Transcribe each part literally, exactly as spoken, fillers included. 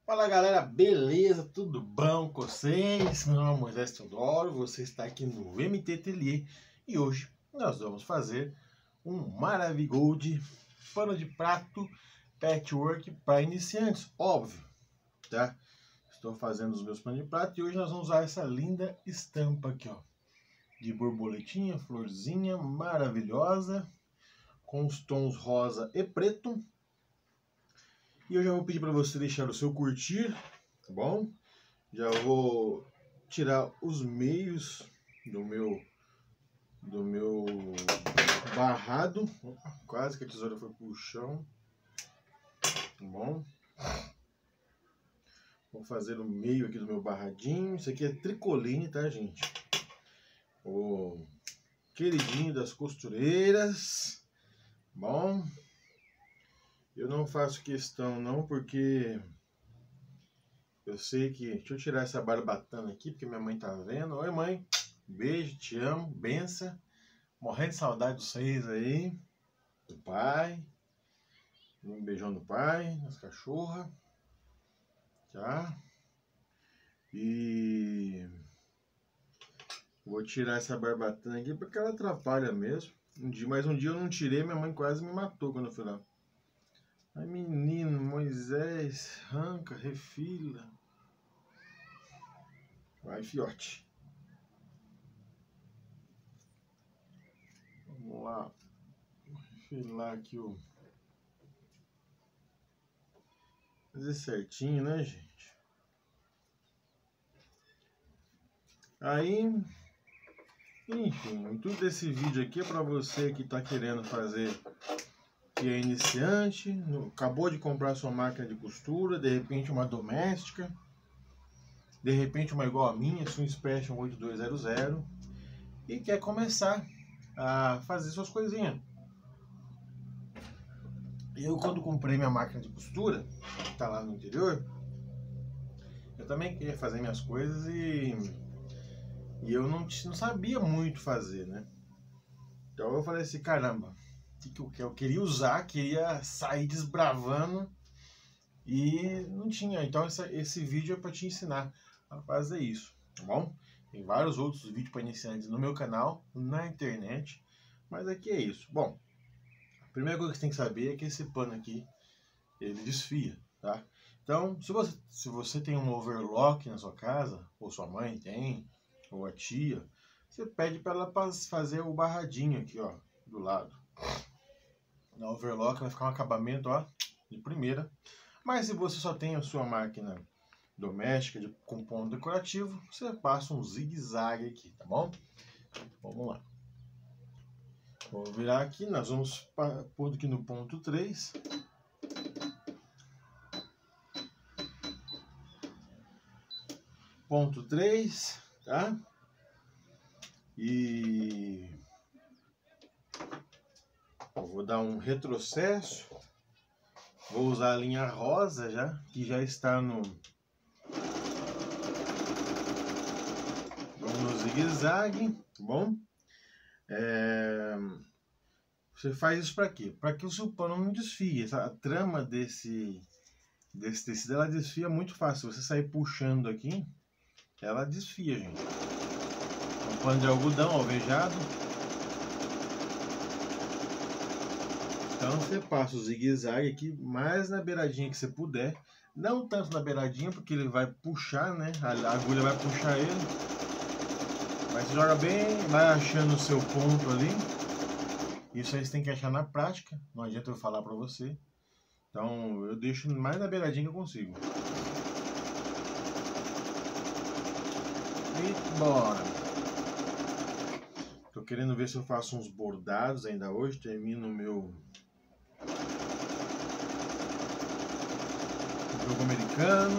Fala galera, beleza? Tudo bom com vocês? Meu nome é Moisés Teodoro, você está aqui no M T Atelier e hoje nós vamos fazer um Maravigold pano de prato patchwork para iniciantes, óbvio, tá? Estou fazendo os meus panos de prato e hoje nós vamos usar essa linda estampa aqui, ó, de borboletinha, florzinha maravilhosa, com os tons rosa e preto. E eu já vou pedir para você deixar o seu curtir, tá bom? Já vou tirar os meios do meu do meu barrado. Opa, quase que a tesoura foi pro chão. Tá bom? Vou fazer o meio aqui do meu barradinho. Isso aqui é tricoline, tá, gente? O queridinho das costureiras. Bom, eu não faço questão não, porque eu sei que... Deixa eu tirar essa barbatana aqui, porque minha mãe tá vendo. Oi, mãe. Beijo, te amo. Benção. Morrendo de saudade de vocês aí. Do pai. Um beijão do pai. Nas cachorras. Tá? E... vou tirar essa barbatana aqui, porque ela atrapalha mesmo. Um dia, mas um dia eu não tirei, minha mãe quase me matou quando eu fui lá. Ai, menino, Moisés, arranca, refila. Vai, fiote. Vamos lá. Refilar aqui o... fazer certinho, né, gente? Aí... enfim, o intuito desse vídeo aqui é para você que está querendo fazer, que é iniciante, no, acabou de comprar sua máquina de costura, de repente uma doméstica, de repente uma igual a minha, Sun Special oito dois zero zero, e quer começar a fazer suas coisinhas. Eu, quando comprei minha máquina de costura, que tá lá no interior, eu também queria fazer minhas coisas e, e eu não, não sabia muito fazer, né? Então eu falei assim, caramba, que que eu, eu queria usar, queria sair desbravando e não tinha. Então essa, esse vídeo é para te ensinar a fazer isso, tá bom? Tem vários outros vídeos para iniciantes no meu canal, na internet, mas aqui é isso. Bom, a primeira coisa que você tem que saber é que esse pano aqui, ele desfia, tá? Então, se você, se você tem um overlock na sua casa, ou sua mãe tem, ou a tia, você pede para ela fazer o barradinho aqui, ó, do lado. Na overlock vai ficar um acabamento, ó, de primeira. Mas se você só tem a sua máquina doméstica de, com ponto decorativo, você passa um zigue-zague aqui, tá bom? Vamos lá. Vou virar aqui, nós vamos pôr aqui no ponto três. Ponto três, tá? E eu vou dar um retrocesso. Vou usar a linha rosa já, que já está no, no zigue-zague, tá bom? É... você faz isso para quê? Para que o seu pano não desfie. A trama desse, desse tecido, ela desfia muito fácil. Se você sair puxando aqui, ela desfia, gente. Um pano de algodão alvejado. Então você passa o zigue-zague aqui mais na beiradinha que você puder. Não tanto na beiradinha, porque ele vai puxar, né? A agulha vai puxar ele. Mas você joga bem, vai achando o seu ponto ali. Isso aí você tem que achar na prática. Não adianta eu falar pra você. Então eu deixo mais na beiradinha que eu consigo. E bora! Tô querendo ver se eu faço uns bordados ainda hoje. Termino o meu... jogo americano.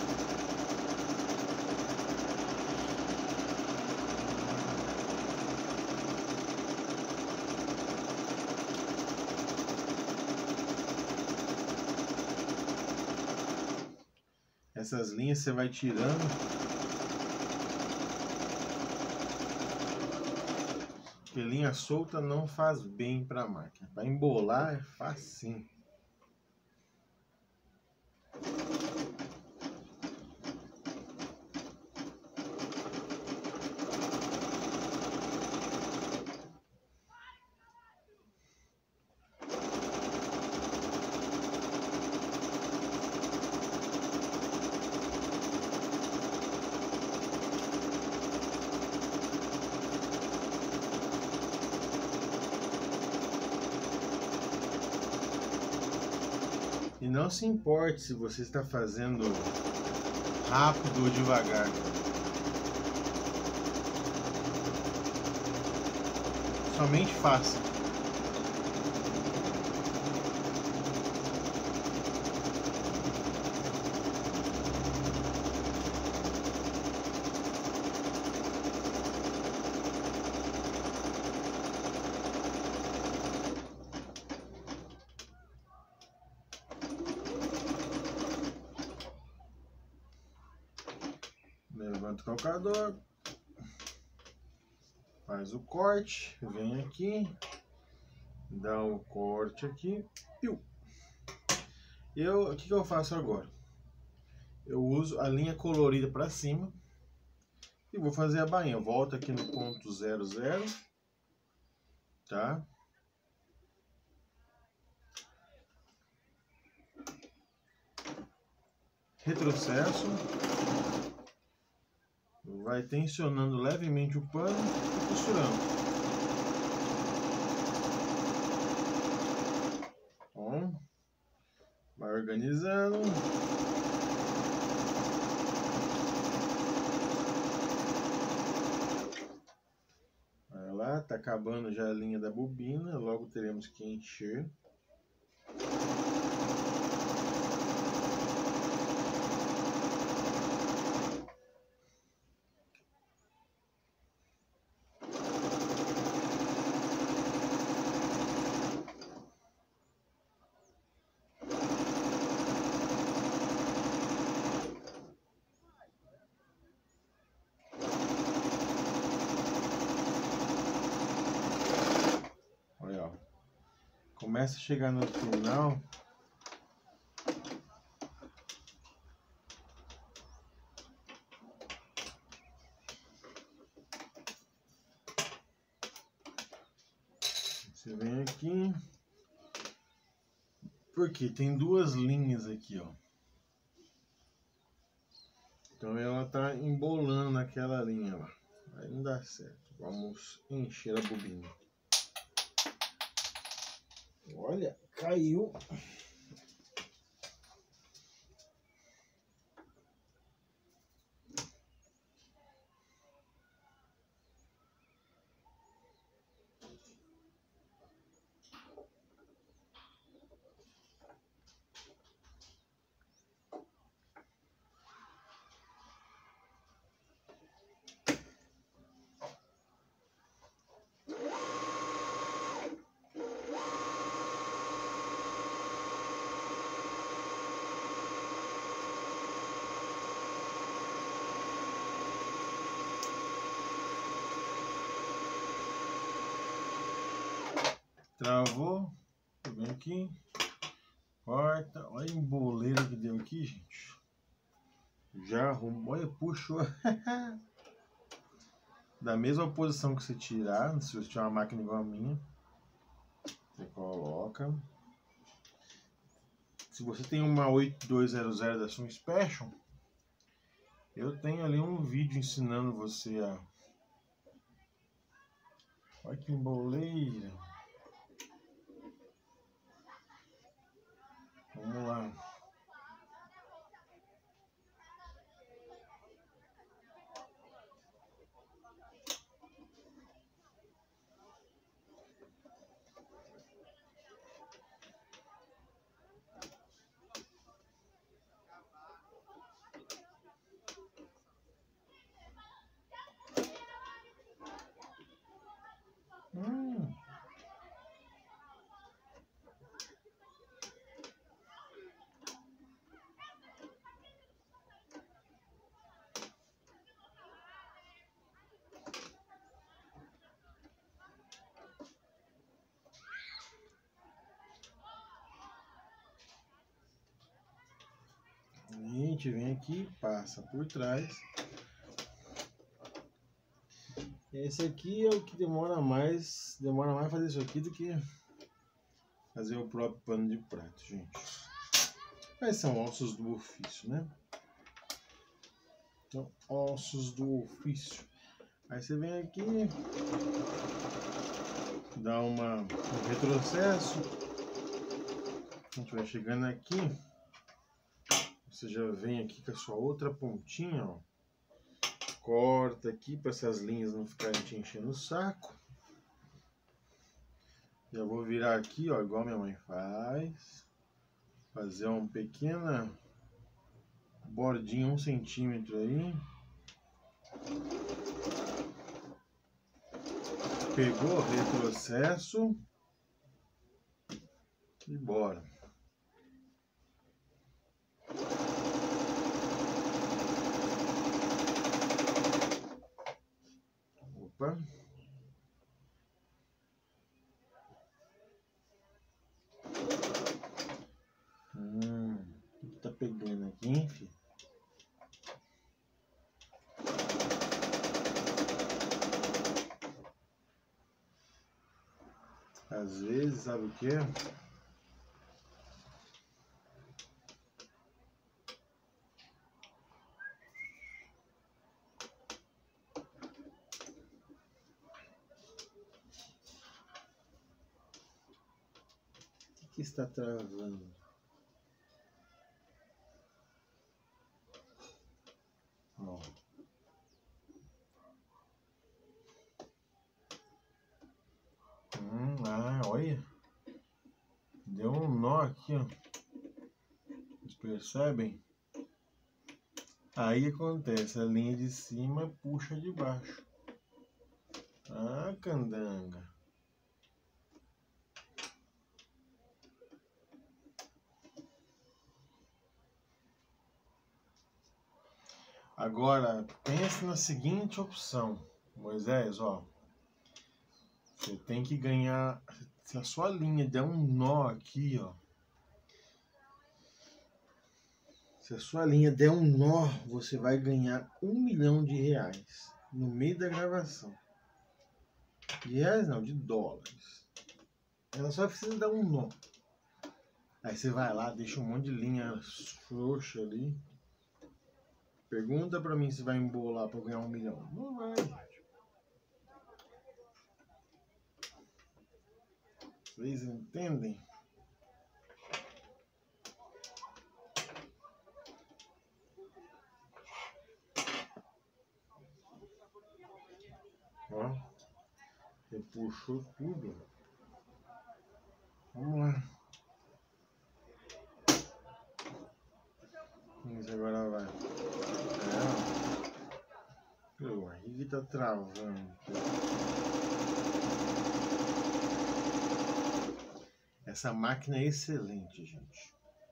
Essas linhas você vai tirando. Porque linha solta não faz bem para a máquina. Para embolar é facinho. E não se importe se você está fazendo rápido ou devagar. Somente faça. Levanta o calcador, faz o corte, vem aqui, dá um corte aqui, piu. Eu, o que, que eu faço agora? Eu uso a linha colorida para cima e vou fazer a bainha. Eu volto aqui no ponto zero zero, tá? Retrocesso. Vai tensionando levemente o pano e costurando. Bom, vai organizando. Vai lá, tá acabando já a linha da bobina, logo teremos que encher. Começa a chegar no final. Você vem aqui. Porque tem duas linhas aqui, ó. Então ela tá embolando naquela linha lá. Aí não dá certo. Vamos encher a bobina. Olha, caiu. Travou, vem aqui, corta, olha a emboleira que deu aqui, gente. Já arrumou, olha, puxou. Da mesma posição que você tirar, se você tiver uma máquina igual a minha, você coloca. Se você tem uma oito dois zero zero da Sun Special, eu tenho ali um vídeo ensinando você a... Olha que emboleira. Vamos lá. Hum. A gente vem aqui, passa por trás. Esse aqui é o que demora mais, demora mais fazer isso aqui do que fazer o próprio pano de prato, gente. Mas são ossos do ofício, né? Então, ossos do ofício. Aí você vem aqui, dá uma, um retrocesso, A gente vai chegando aqui, você já vem aqui com a sua outra pontinha, ó. Corta aqui para essas linhas não ficarem te enchendo o saco. Já vou virar aqui, ó, igual minha mãe faz. Fazer uma pequena bordinha, um centímetro aí. Pegou, retrocesso. E bora. Opa. Hum, o que tá pegando aqui, hein, filho? Às vezes, sabe o que? O que está travando? Ó. Hum, ah, olha. Deu um nó aqui, ó. Vocês percebem? Aí acontece, a linha de cima puxa de baixo. Ah, candanga. Agora, pense na seguinte opção, Moisés, ó. Você tem que ganhar, se a sua linha der um nó aqui, ó. Se a sua linha der um nó, você vai ganhar um milhão de reais no meio da gravação. De reais não, de dólares. Ela só precisa dar um nó. Aí você vai lá, deixa um monte de linha frouxa ali. Pergunta pra mim se vai embolar pra ganhar um milhão. Não vai, gente. Vocês entendem? Ó, você puxou tudo. Vamos lá. Isso agora vai. É. Meu, aí tá travando. Essa máquina é excelente, gente.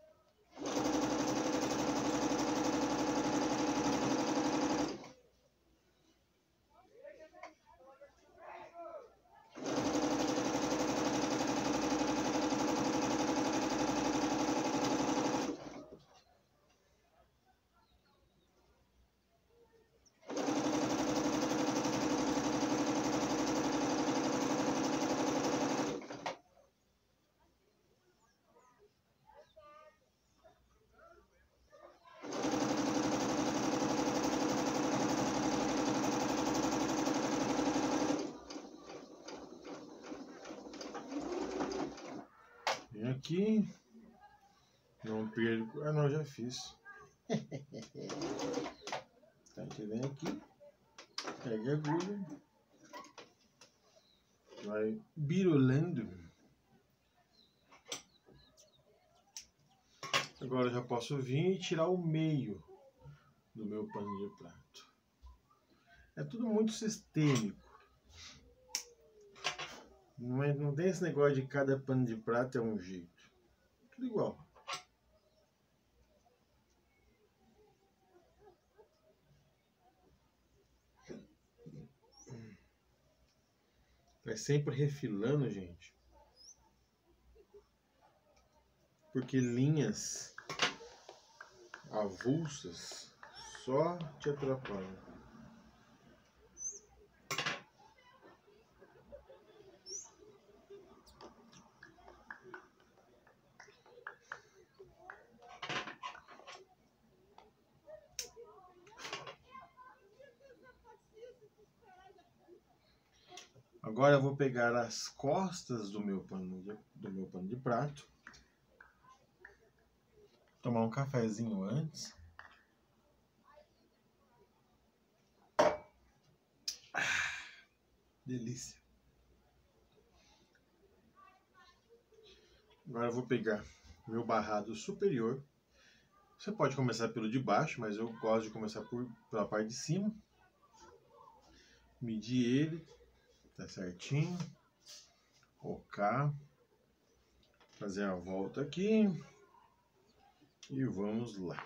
Vem aqui. Não perco. Ah, não, já fiz. Tá, a gente vem aqui. Pega a agulha. Vai birolando. Agora eu já posso vir e tirar o meio do meu pano de prato. É tudo muito sistêmico. Não, é, não tem esse negócio de cada pano de prato é um jeito. Tudo igual. Vai sempre refilando, gente. Porque linhas avulsas só te atrapalham. Agora eu vou pegar as costas do meu pano de, do meu pano de prato Tomar um cafezinho antes. Ah, delícia. Agora eu vou pegar meu barrado superior. Você pode começar pelo de baixo, mas eu gosto de começar por, pela parte de cima. Medir ele, tá certinho. Focar. Fazer a volta aqui. E vamos lá.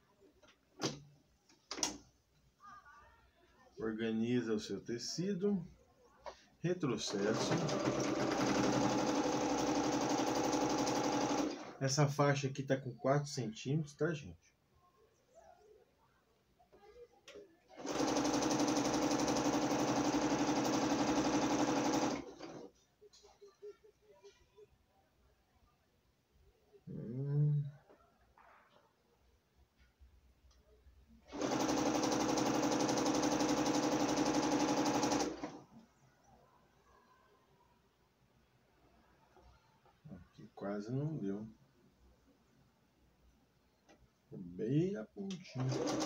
Organiza o seu tecido. Retrocesso. Essa faixa aqui tá com quatro centímetros, tá, gente? Hum. Aqui quase não deu. Bem a pontinha.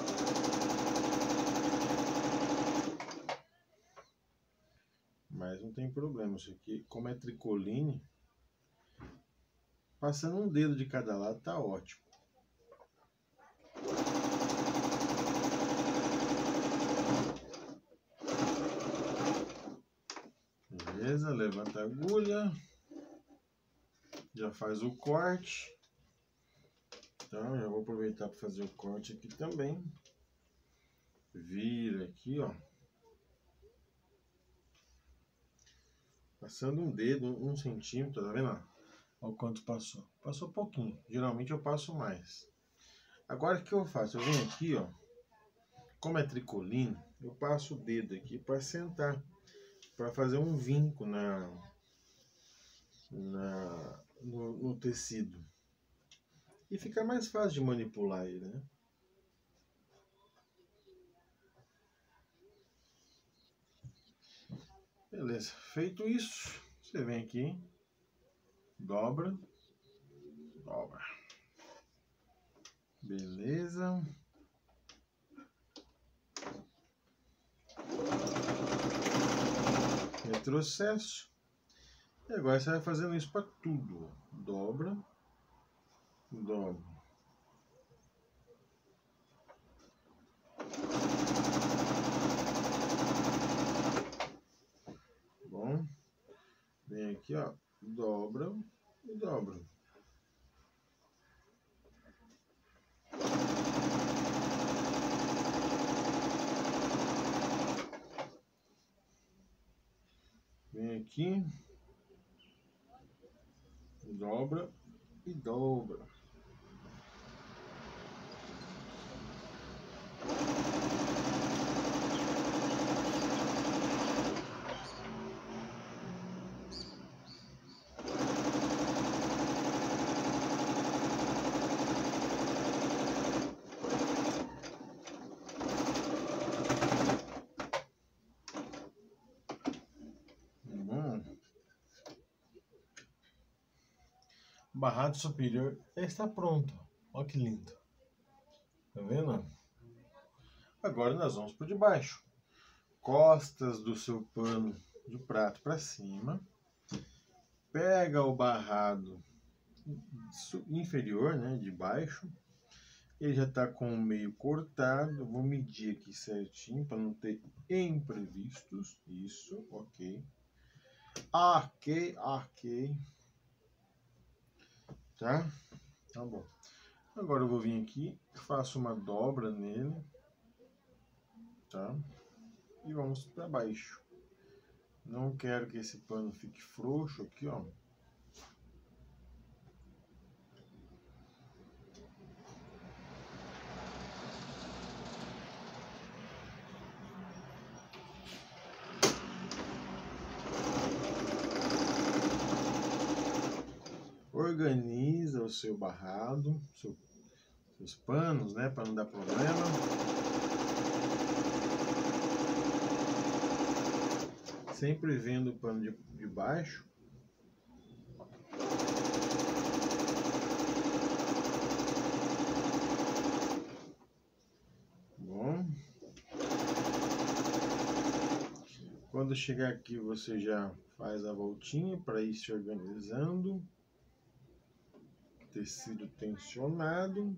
Mas não tem problema. Isso aqui, como é tricoline, passando um dedo de cada lado tá ótimo. Beleza, levanta a agulha. Já faz o corte. Então, já vou aproveitar para fazer o corte aqui também. Vira aqui, ó. Passando um dedo, um centímetro, tá vendo? Olha o quanto passou. Passou pouquinho. Geralmente eu passo mais. Agora o que eu faço? Eu venho aqui, ó. Como é tricoline, eu passo o dedo aqui para sentar. Para fazer um vinco na, na, no, no tecido. E fica mais fácil de manipular ele, né? Beleza. Feito isso, você vem aqui, dobra, dobra. Beleza. Retrocesso. E agora você vai fazendo isso para tudo. Dobra, dobra. Bom, vem aqui, ó, dobra e dobra. Vem aqui, dobra e dobra. O barrado superior está pronto. Olha que lindo. Tá vendo? Agora nós vamos por debaixo. Costas do seu pano de prato para cima. Pega o barrado inferior, né, de baixo. Ele já está com o meio cortado. Vou medir aqui certinho para não ter imprevistos. Isso, ok. Ok, ok. Tá? Tá bom. Agora eu vou vir aqui, faço uma dobra nele, tá? E vamos para baixo. Não quero que esse pano fique frouxo aqui, ó. Organiza o seu barrado, seu, seus panos, né, para não dar problema. Sempre vendo o pano de, de baixo. Quando chegar aqui, você já faz a voltinha para ir se organizando. Tecido tensionado.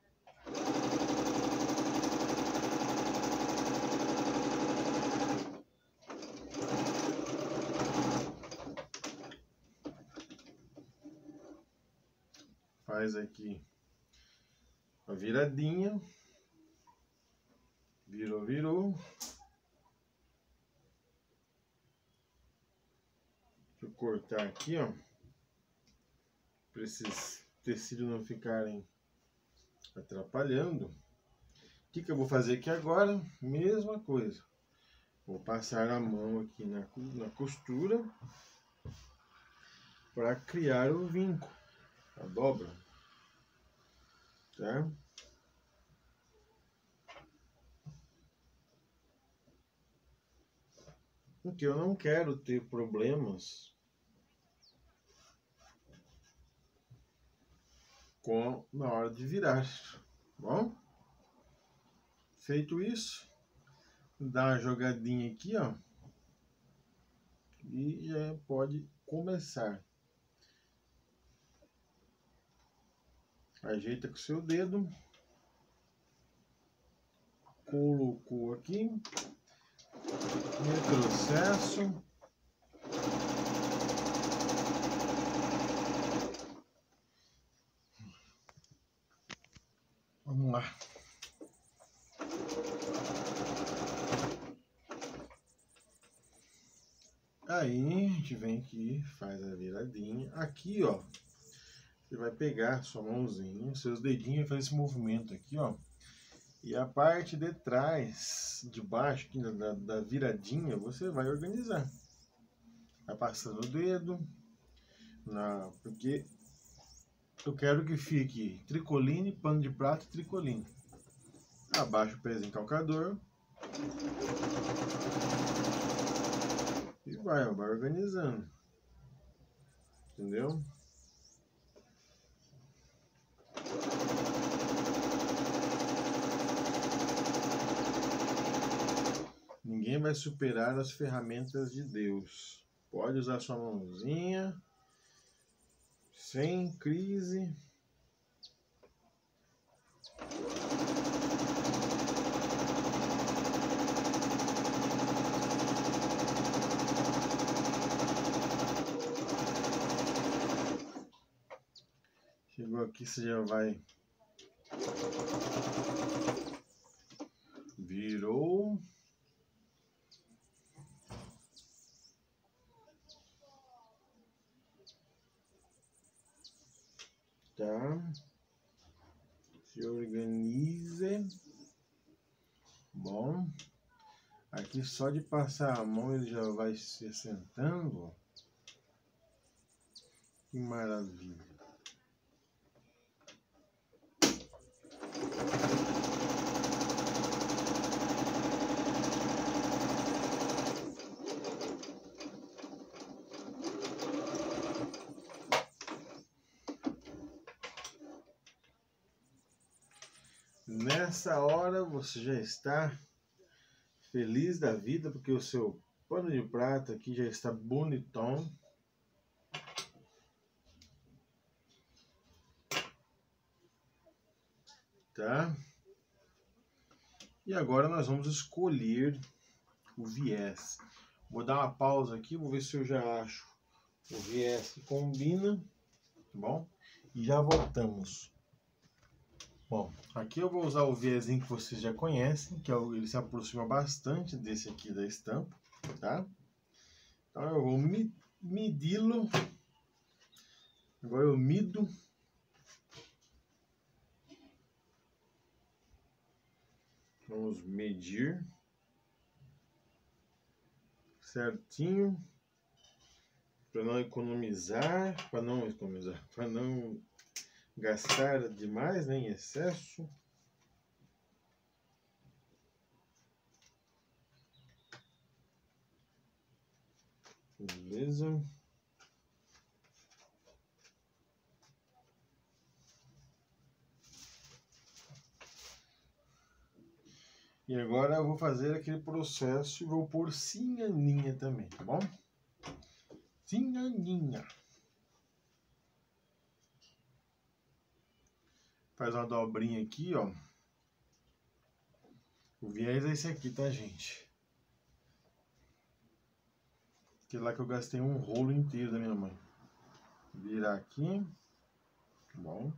Faz aqui a viradinha. Virou, virou. Deixa eu cortar aqui, ó. Para esses tecidos não ficarem atrapalhando. O que, que eu vou fazer aqui agora? Mesma coisa. Vou passar a mão aqui na, na costura para criar o vinco, a dobra, tá? Porque eu não quero ter problemas com na hora de virar, bom? Feito isso, dá uma jogadinha aqui, ó, e já pode começar. Ajeita com o seu dedo, colocou aqui, retrocesso. Vamos lá. Aí a gente vem aqui, faz a viradinha. Aqui, ó, você vai pegar sua mãozinha, seus dedinhos e fazer esse movimento aqui, ó. E a parte de trás, de baixo, aqui da, da viradinha, você vai organizar. Vai passando o dedo, na, porque eu quero que fique tricoline, pano de prato e tricoline. Abaixa o pezinho calcador. E vai, ó, vai organizando. Entendeu? Ninguém vai superar as ferramentas de Deus. Pode usar sua mãozinha, sem crise. Chegou aqui, você já vai. Virou. Tá? Se organize. Bom. Aqui só de passar a mão ele já vai se assentando. Que maravilha. Nessa hora você já está feliz da vida, porque o seu pano de prato aqui já está bonitão. Tá? E agora nós vamos escolher o viés. Vou dar uma pausa aqui, vou ver se eu já acho o viés que combina, tá bom? E já voltamos. Bom, aqui eu vou usar o viésinho que vocês já conhecem, que é o, ele se aproxima bastante desse aqui da estampa, tá? Então eu vou medi-lo. Agora eu mido. Vamos medir certinho, para não economizar, para não economizar, para não gastar demais, né, em excesso. Beleza. E agora eu vou fazer aquele processo e vou pôr cianinha também, tá bom? Cianinha. Faz uma dobrinha aqui, ó. O viés é esse aqui, tá, gente? Aquele lá que eu gastei um rolo inteiro da minha mãe. Virar aqui. Bom.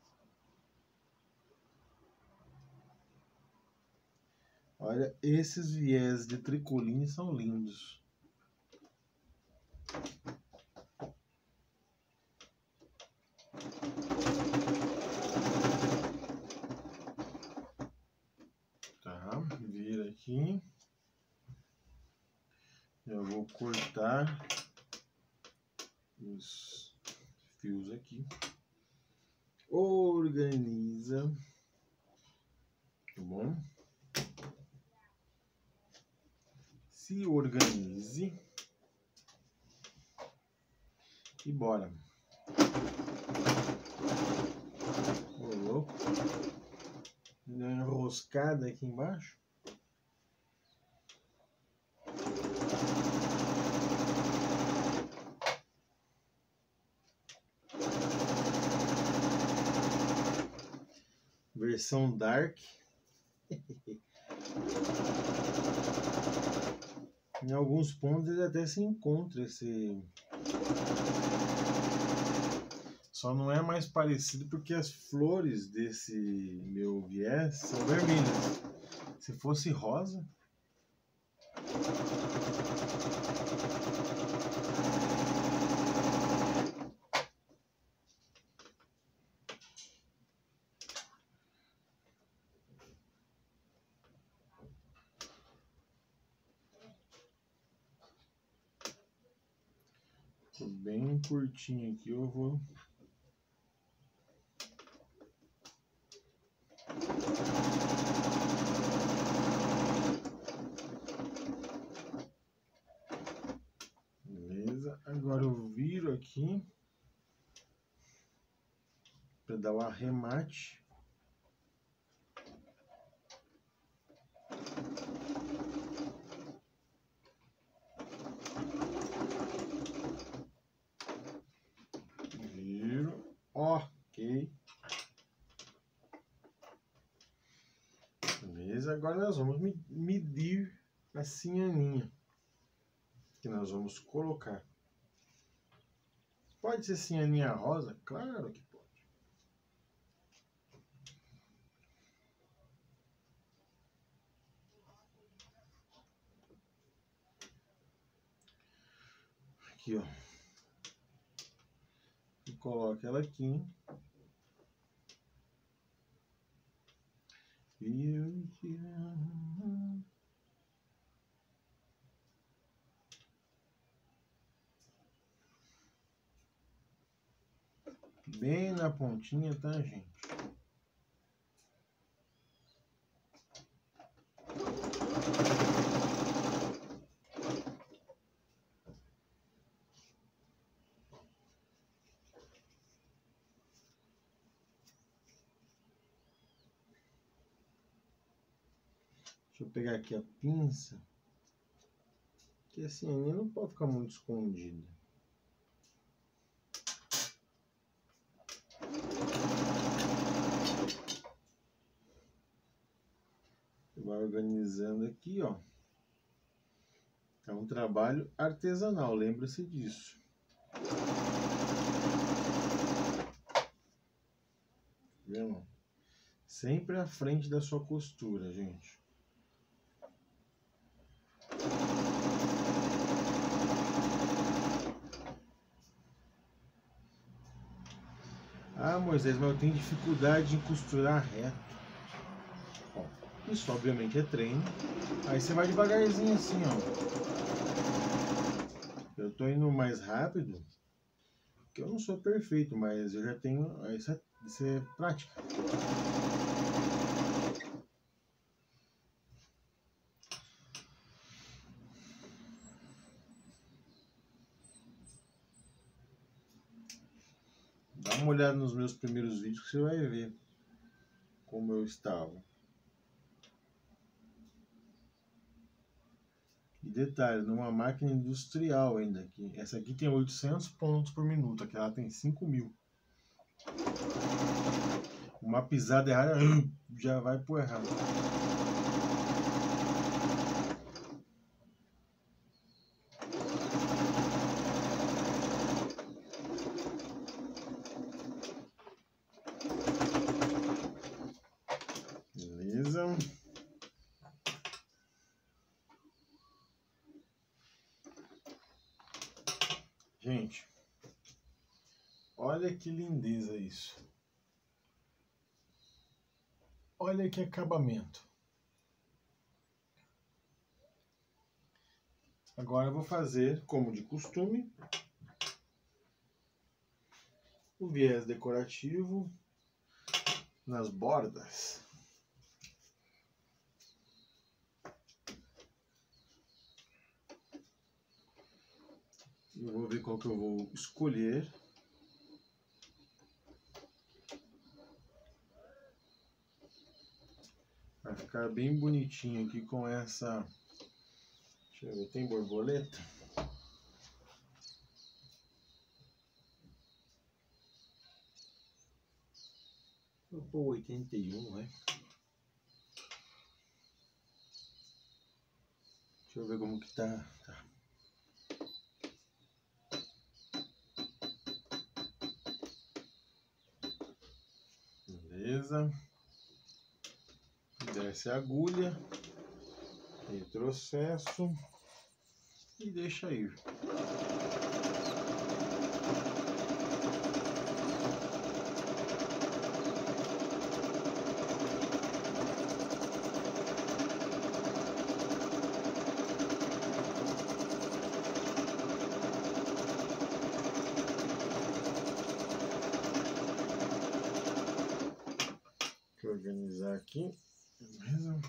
Olha, esses viés de tricoline são lindos. Tá, vira aqui. Eu vou cortar os fios aqui. Organiza. Tá bom? Se organize. E bora. Ô, louco. Deu uma enroscada aqui embaixo. Versão Dark. Em alguns pontos ele até se encontra esse... Só não é mais parecido porque as flores desse meu viés são vermelhas. Se fosse rosa... Tô bem curtinho aqui, eu vou... Beleza, agora eu viro aqui para dar o arremate. Viro, ok. Beleza, agora nós vamos medir a cianinha que nós vamos colocar. Pode ser cianinha rosa? Claro que pode. Aqui, ó. E coloca ela aqui. E bem na pontinha, tá, gente? Deixa eu pegar aqui a pinça. Que assim, a não pode ficar muito escondida. Vai organizando aqui, ó. É um trabalho artesanal, lembra-se disso. Vendo? Sempre à frente da sua costura, gente. Ah, Moisés, mas eu tenho dificuldade em costurar reto. Ó, isso obviamente é treino. Aí você vai devagarzinho assim, ó. Eu tô indo mais rápido, porque eu não sou perfeito, mas eu já tenho... Isso é, isso é prática. Dá uma olhada nos meus primeiros vídeos que você vai ver como eu estava. detalhe, numa máquina industrial ainda aqui. Essa aqui tem oitocentos pontos por minuto, aquela tem cinco mil. Uma pisada errada já vai pro errado. Beleza. Gente, olha que lindeza isso. Olha que acabamento. Agora eu vou fazer, como de costume, o viés decorativo nas bordas. Eu vou ver qual que eu vou escolher. Vai ficar bem bonitinho aqui com essa... Deixa eu ver, tem borboleta? Vou pôr oitenta e um, né? Deixa eu ver como que tá. tá. Beleza. Desce a agulha, retrocesso e deixa ir. Deixa eu organizar aqui. Beleza?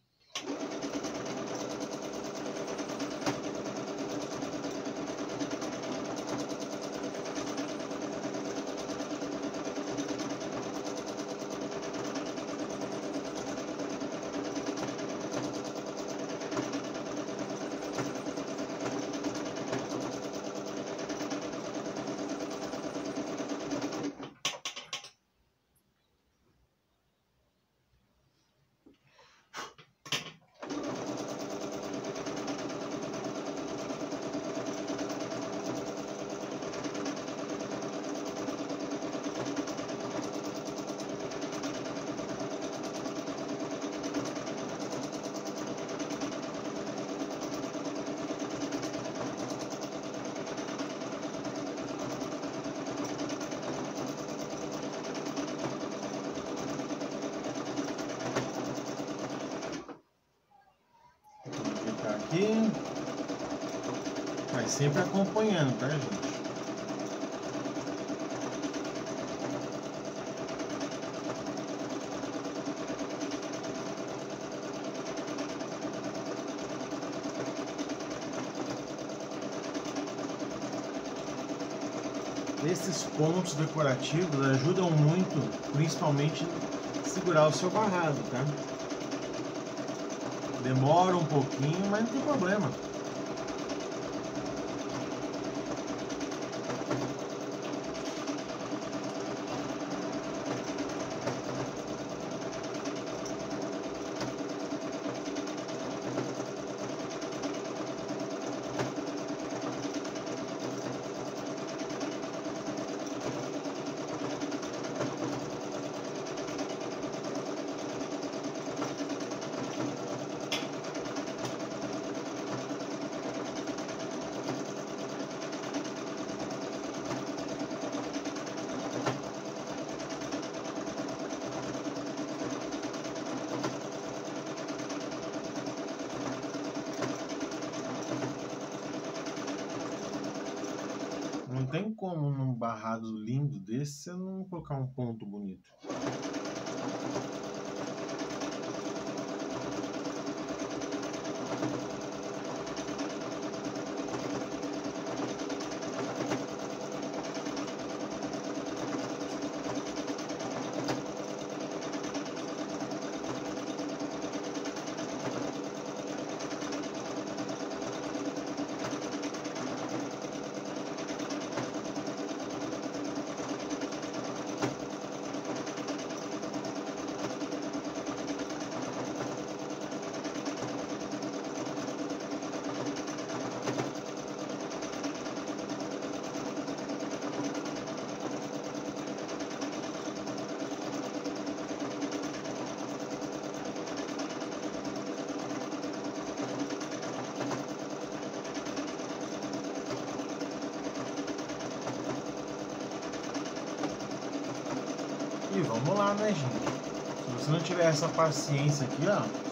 Aqui, mas sempre acompanhando, tá, gente? Esses pontos decorativos ajudam muito, principalmente a segurar o seu barrado, tá? Demora um pouquinho, mas não tem problema. Não tem como num barrado lindo desse você não colocar um ponto bonito. vamos lá, né, gente? Se você não tiver essa paciência aqui, ó.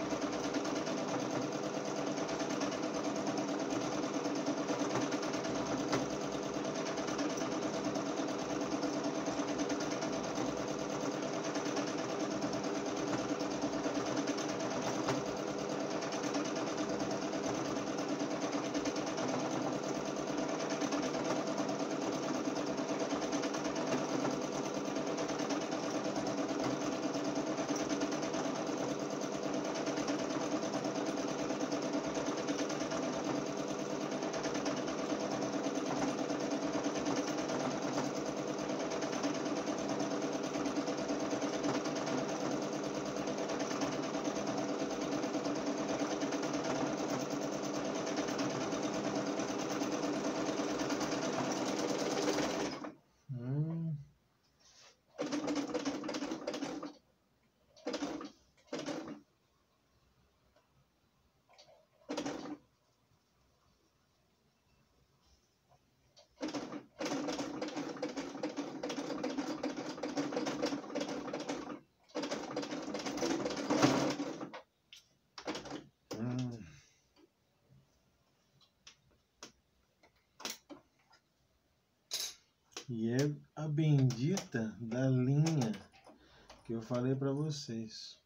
E é a bendita da linha que eu falei para vocês.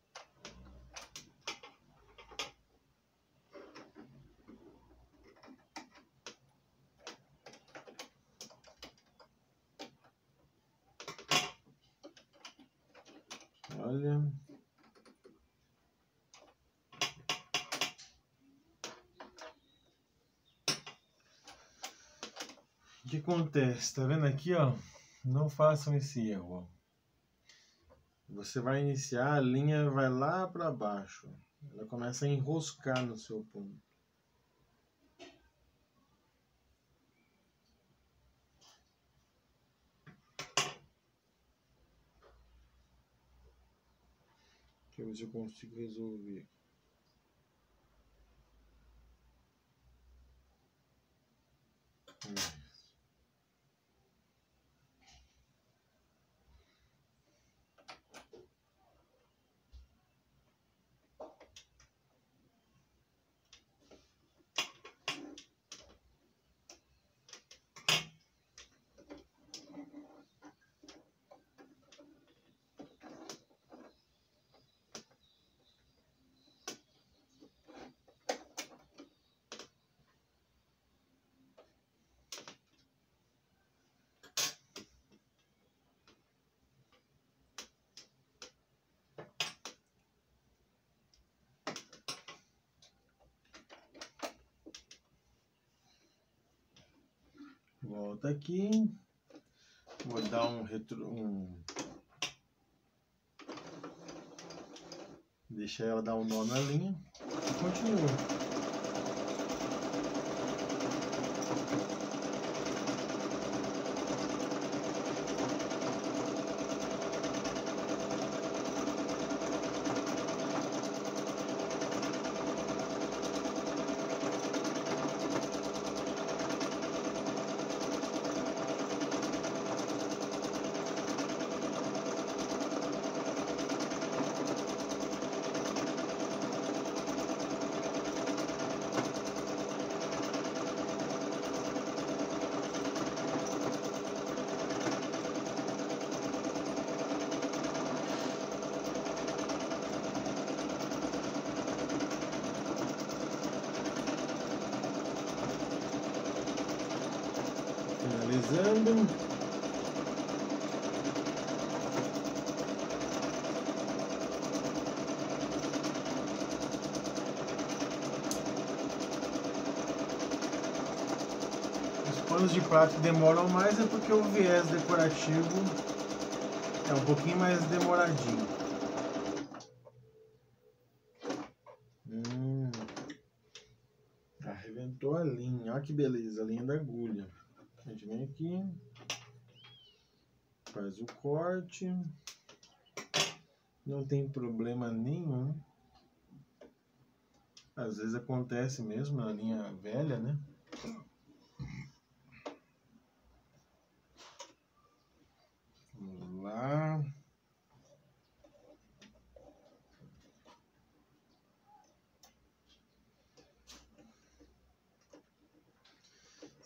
Olha. O que acontece? Tá vendo aqui, ó? Não façam esse erro, ó. Você vai iniciar, a linha vai lá para baixo. Ela começa a enroscar no seu ponto. Deixa eu ver se eu consigo resolver. Hum. Volta aqui, vou dar um retro, um, deixa ela dar um nó na linha e continua. Finalizando. Os panos de prato que demoram mais é porque o viés decorativo é um pouquinho mais demoradinho. Hum, arrebentou a linha. Olha que beleza, a linha da agulha. A gente vem aqui, faz o corte, não tem problema nenhum. Às vezes acontece mesmo na linha velha, né? Vamos lá.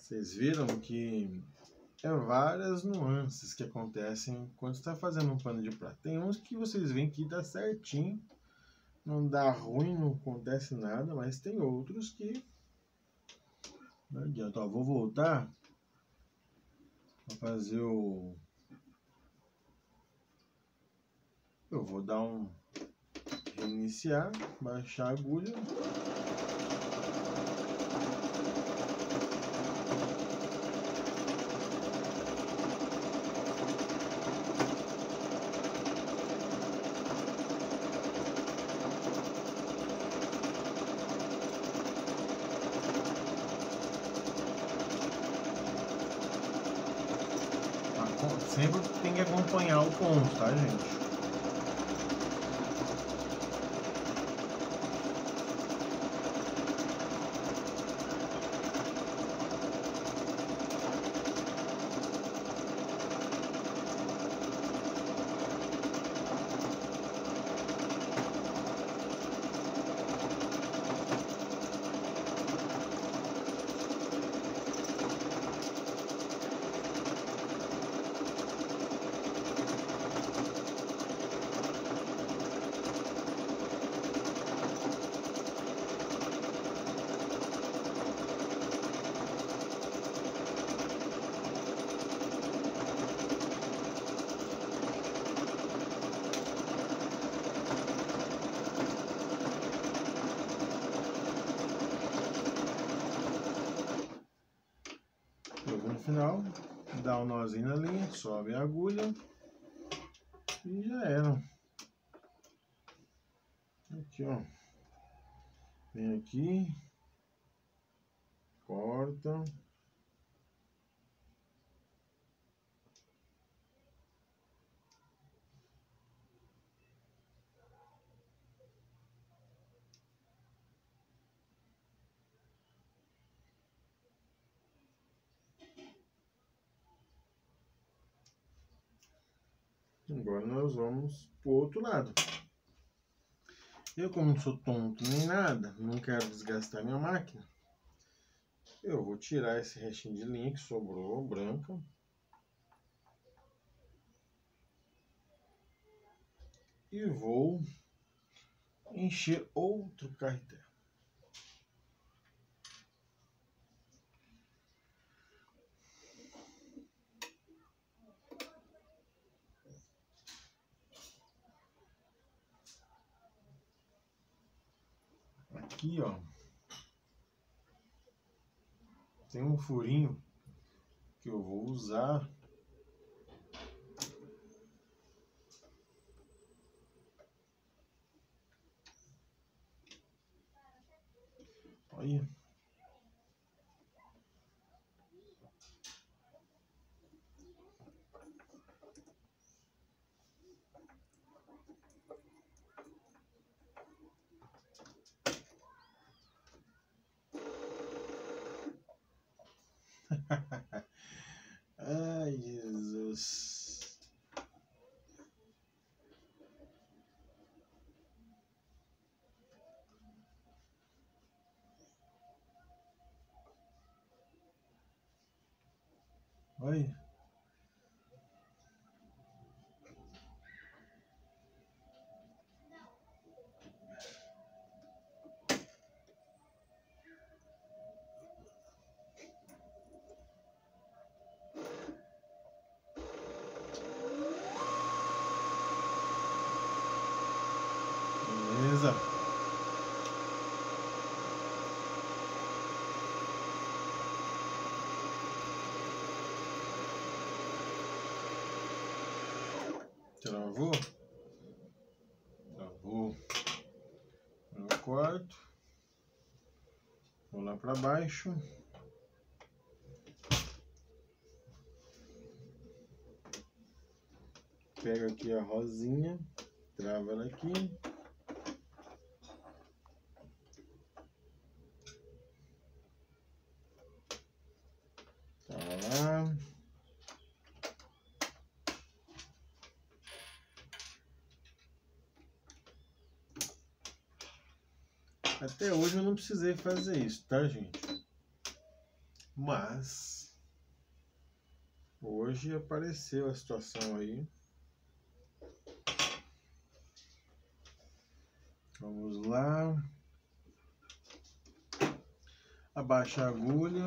Vocês viram que é várias nuances que acontecem quando está fazendo um pano de prato. Tem uns que vocês veem que dá certinho, não dá ruim, não acontece nada, mas tem outros que não adianta. Ó, vou voltar para fazer o... Eu vou dar um reiniciar, baixar a agulha. Sempre tem que acompanhar o ponto, tá, gente? No final, dá um nozinho na linha, sobe a agulha e já era. Aqui, ó. Vem aqui, corta. Agora nós vamos pro outro lado. Eu, como não sou tonto nem nada, não quero desgastar minha máquina, eu vou tirar esse restinho de linha que sobrou, branca. E vou encher outro carretel. Aqui, ó, tem um furinho que eu vou usar olha. Ai, Jesus. Olha. Beleza. Travou? Travou. No quarto. Vou lá para baixo. Pega aqui a rosinha, trava ela aqui. Tá lá. Até hoje eu não precisei fazer isso, tá, gente? Mas hoje apareceu a situação aí. Vamos lá. Abaixa a agulha.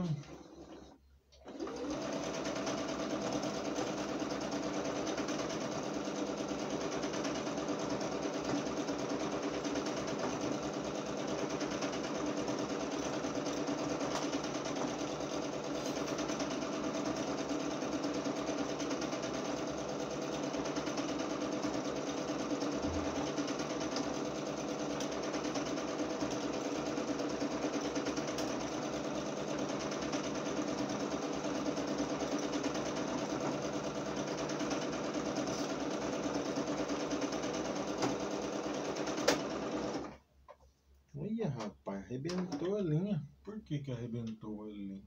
Olha, rapaz, arrebentou a linha. Por que que arrebentou a linha?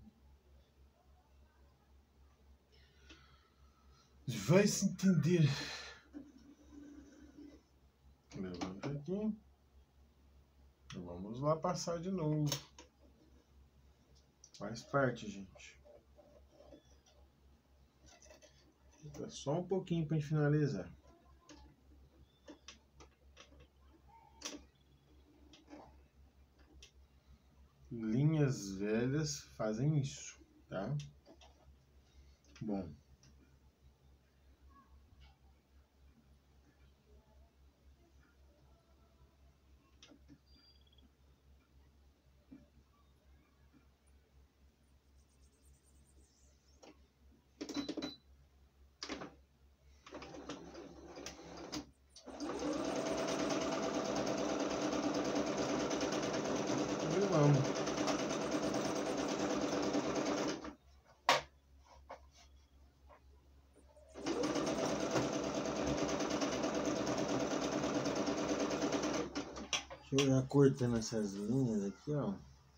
Vai se entender. Levanta aqui. Vamos lá passar de novo. Faz parte, gente. Tá só um pouquinho para finalizar. Linhas velhas fazem isso, tá? Bom. E vamos. Deixa eu já cortando essas linhas aqui, ó.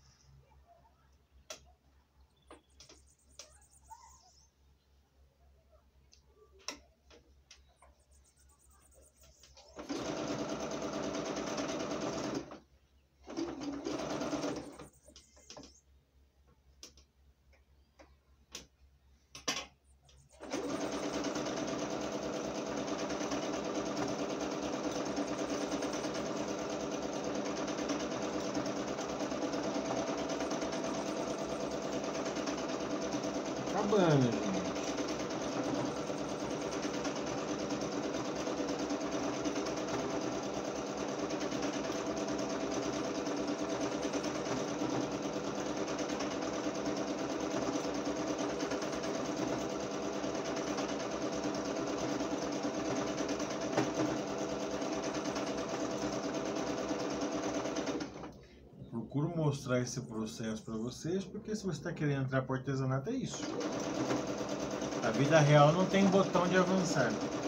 Acabando, gente. Procuro mostrar esse processo para vocês, porque se você está querendo entrar para artesanato, é isso. A vida real não tem botão de avançar.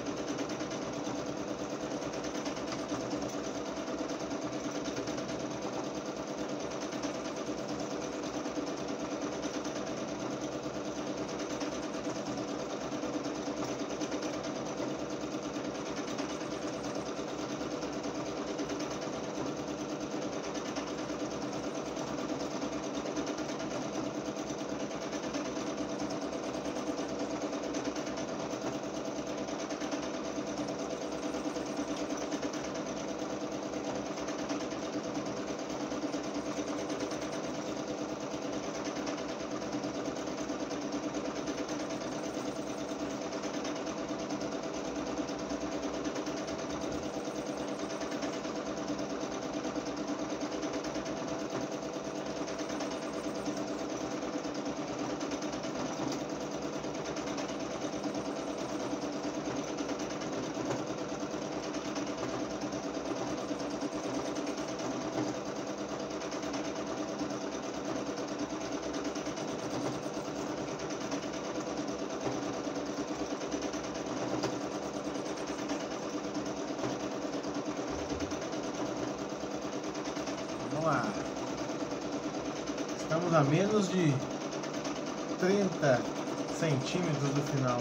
Estamos a menos de trinta centímetros do final.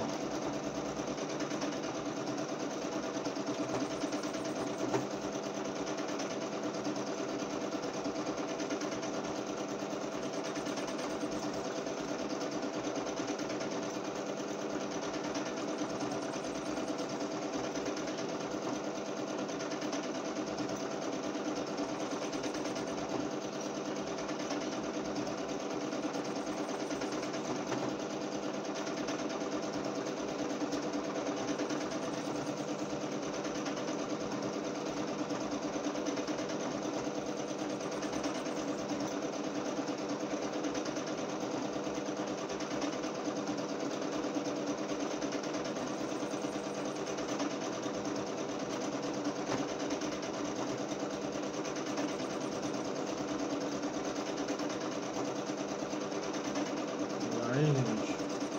Aí, gente.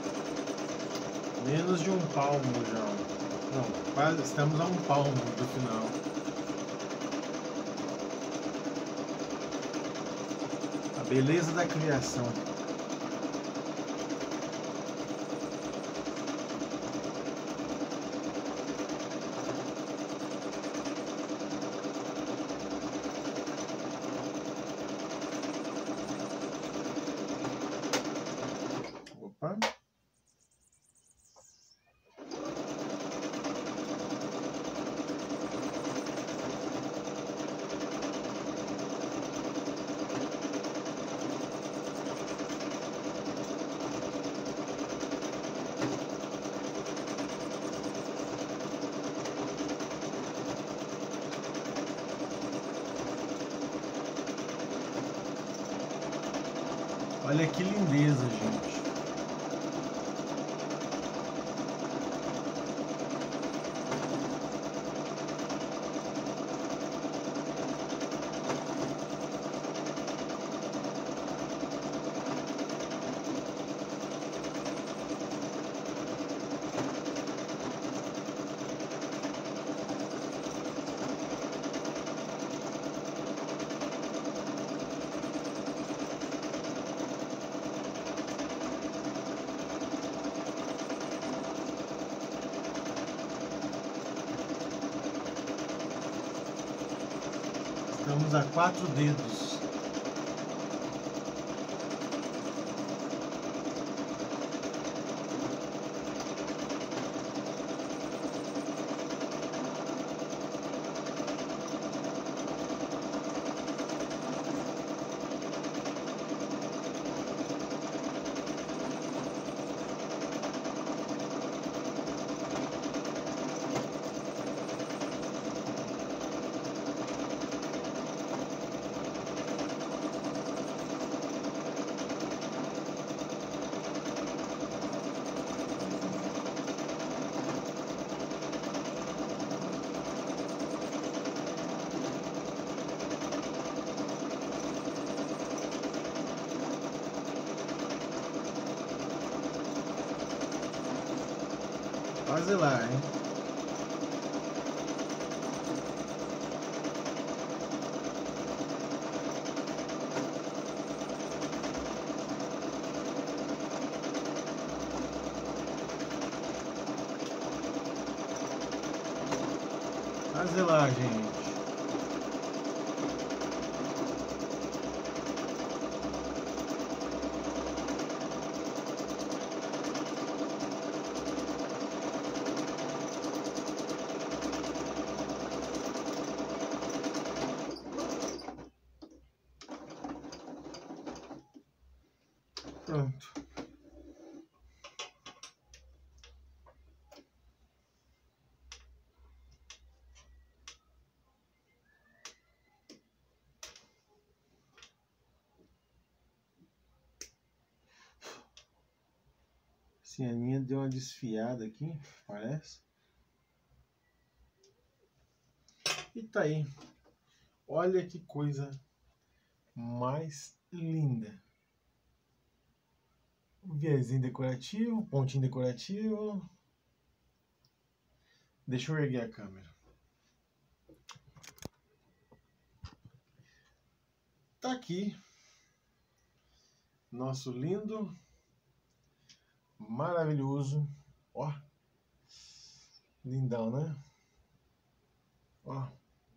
Menos de um palmo já. Não, quase estamos a um palmo do final. A beleza da criação. Opa. Olha que lindeza, gente. Estamos a quatro dedos. Quase lá, hein? Quase lá, gente. Pronto. Sim, a minha deu uma desfiada aqui, parece. E tá aí. Olha que coisa mais linda. Um viezinho decorativo, pontinho decorativo. Deixa eu erguer a câmera. Tá aqui. Nosso lindo, maravilhoso. Ó. Lindão, né? Ó.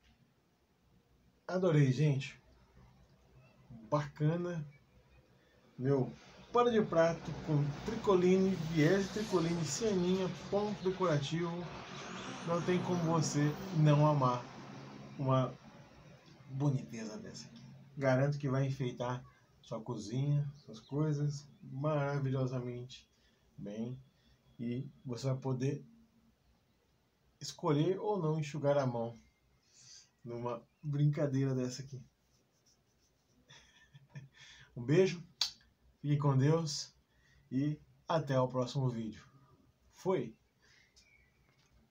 Adorei, gente. Bacana. Meu pano de prato com tricoline, viés de tricoline, cianinha, ponto decorativo. Não tem como você não amar uma boniteza dessa aqui. Garanto que vai enfeitar sua cozinha, suas coisas maravilhosamente bem. E você vai poder escolher ou não enxugar a mão numa brincadeira dessa aqui. Um beijo, fiquem com Deus e até o próximo vídeo. Foi!